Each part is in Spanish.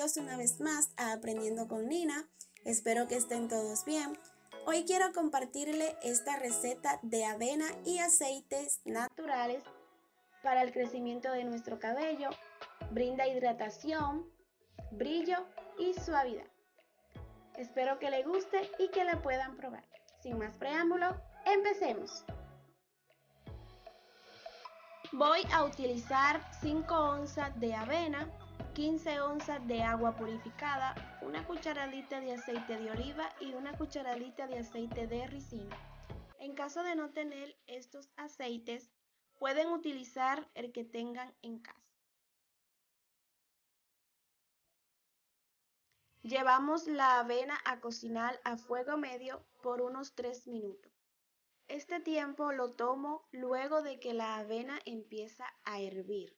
bienvenidos una vez más a Aprendiendo con Nina. Espero que estén todos bien. Hoy quiero compartirle esta receta de avena y aceites naturales para el crecimiento de nuestro cabello. Brinda hidratación, brillo y suavidad. Espero que le guste y que la puedan probar. Sin más preámbulo, empecemos. Voy a utilizar 5 onzas de avena, 15 onzas de agua purificada, una cucharadita de aceite de oliva y una cucharadita de aceite de ricino. En caso de no tener estos aceites, pueden utilizar el que tengan en casa. Llevamos la avena a cocinar a fuego medio por unos 3 minutos. Este tiempo lo tomo luego de que la avena empieza a hervir.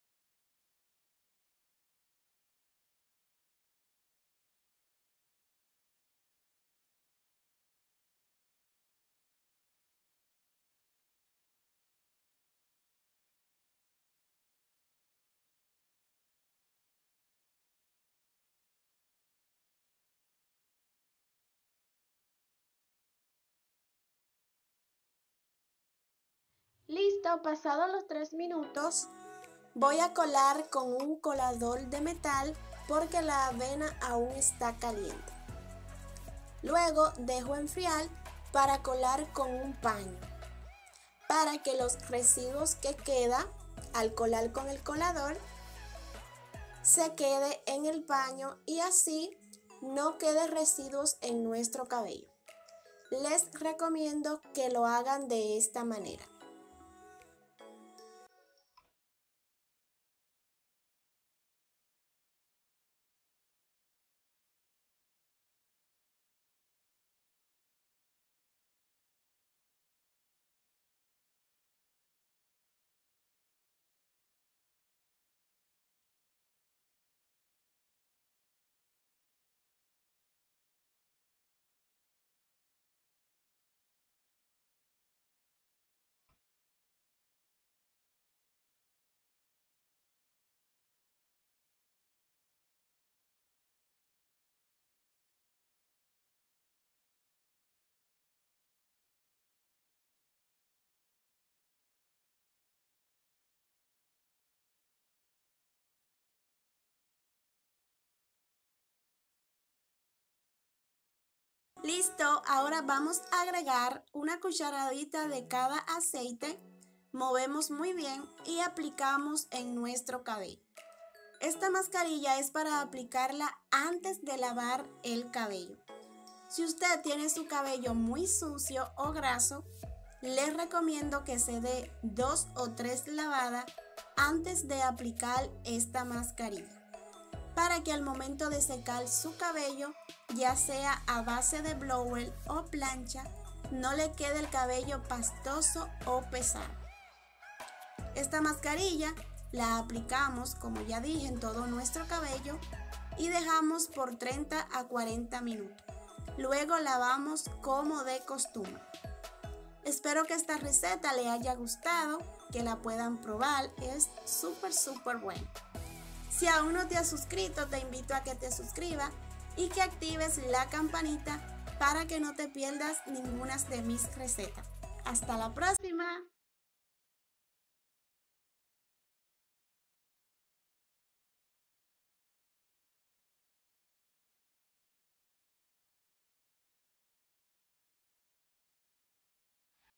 Listo, pasados los 3 minutos, voy a colar con un colador de metal porque la avena aún está caliente. Luego dejo enfriar para colar con un paño, para que los residuos que quedan al colar con el colador se quede en el paño y así no quede residuos en nuestro cabello. Les recomiendo que lo hagan de esta manera. Listo, ahora vamos a agregar una cucharadita de cada aceite, movemos muy bien y aplicamos en nuestro cabello. Esta mascarilla es para aplicarla antes de lavar el cabello. Si usted tiene su cabello muy sucio o graso, les recomiendo que se dé 2 o 3 lavadas antes de aplicar esta mascarilla, para que al momento de secar su cabello, ya sea a base de blower o plancha, no le quede el cabello pastoso o pesado. Esta mascarilla la aplicamos, como ya dije, en todo nuestro cabello y dejamos por 30 a 40 minutos. Luego lavamos como de costumbre. Espero que esta receta le haya gustado, que la puedan probar, es súper buena. Si aún no te has suscrito, te invito a que te suscribas y que actives la campanita para que no te pierdas ninguna de mis recetas. Hasta la próxima.